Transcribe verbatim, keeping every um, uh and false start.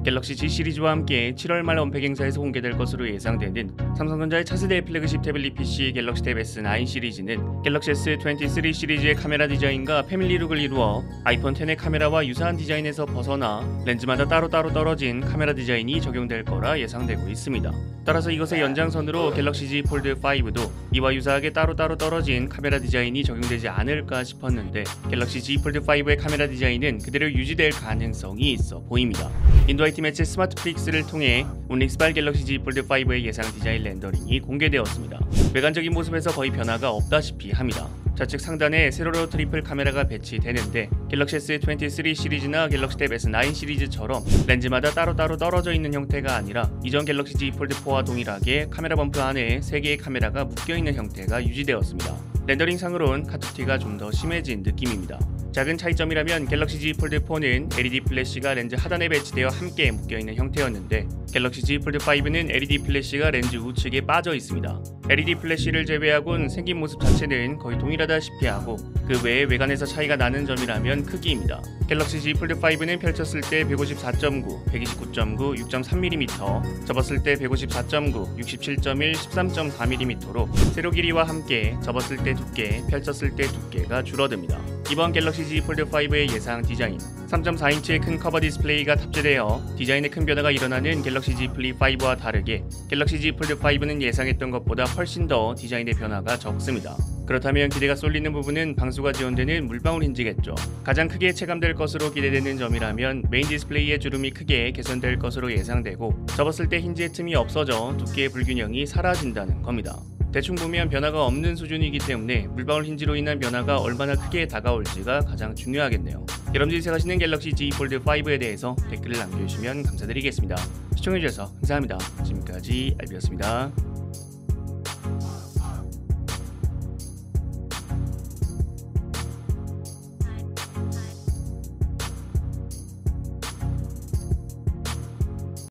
갤럭시 지 시리즈와 함께 칠월 말 언팩 행사에서 공개될 것으로 예상되는 삼성전자의 차세대 플래그십 태블릿 피씨 갤럭시 탭 에스 나인 시리즈는 갤럭시 에스 이십삼 시리즈의 카메라 디자인과 패밀리룩을 이루어 아이폰 텐의 카메라와 유사한 디자인에서 벗어나 렌즈마다 따로따로 떨어진 카메라 디자인이 적용될 거라 예상되고 있습니다. 따라서 이것의 연장선으로 갤럭시 지 폴드 파이브도 이와 유사하게 따로따로 떨어진 카메라 디자인이 적용되지 않을까 싶었는데 갤럭시 지 폴드 파이브의 카메라 디자인은 그대로 유지될 가능성이 있어 보입니다. 인도아이티 매체 스마트플릭스를 통해 온릭스발 갤럭시 지 폴드 파이브의 예상 디자인 렌더링이 공개되었습니다. 외관적인 모습에서 거의 변화가 없다시피 합니다. 좌측 상단에 세로로 트리플 카메라가 배치되는데 갤럭시 에스 이십삼 시리즈나 갤럭시 탭 에스 나인 시리즈처럼 렌즈마다 따로따로 떨어져 있는 형태가 아니라 이전 갤럭시 지 폴드 포와 동일하게 카메라 범프 안에 세 개의 카메라가 묶여있는 형태가 유지되었습니다. 렌더링상으론 카툭티가 좀 더 심해진 느낌입니다. 작은 차이점이라면 갤럭시 지 폴드 포는 엘이디 플래시가 렌즈 하단에 배치되어 함께 묶여있는 형태였는데 갤럭시 지 폴드 파이브는 엘이디 플래시가 렌즈 우측에 빠져 있습니다. 엘이디 플래시를 제외하곤 생긴 모습 자체는 거의 동일하다시피 하고 그 외에 외관에서 차이가 나는 점이라면 크기입니다. 갤럭시 지 폴드 파이브는 펼쳤을 때 백오십사 점 구, 백이십구 점 구, 육 점 삼 밀리미터, 접었을 때 백오십사 점 구, 육십칠 점 일, 십삼 점 사 밀리미터로 세로 길이와 함께 접었을 때 두께, 펼쳤을 때 두께가 줄어듭니다. 이번 갤럭시 지 폴드 파이브의 예상 디자인 삼 점 사 인치의 큰 커버 디스플레이가 탑재되어 디자인에 큰 변화가 일어나는 갤럭시 지 플립 파이브와 다르게 갤럭시 지 폴드 파이브는 예상했던 것보다 훨씬 더 디자인의 변화가 적습니다. 그렇다면 기대가 쏠리는 부분은 방수가 지원되는 물방울 힌지겠죠. 가장 크게 체감될 것으로 기대되는 점이라면 메인 디스플레이의 주름이 크게 개선될 것으로 예상되고 접었을 때 힌지의 틈이 없어져 두께의 불균형이 사라진다는 겁니다. 대충 보면 변화가 없는 수준이기 때문에 물방울 힌지로 인한 변화가 얼마나 크게 다가올지가 가장 중요하겠네요. 여러분들이 생각하시는 갤럭시 지 폴드 파이브에 대해서 댓글을 남겨주시면 감사드리겠습니다. 시청해주셔서 감사합니다. 지금까지 알비였습니다.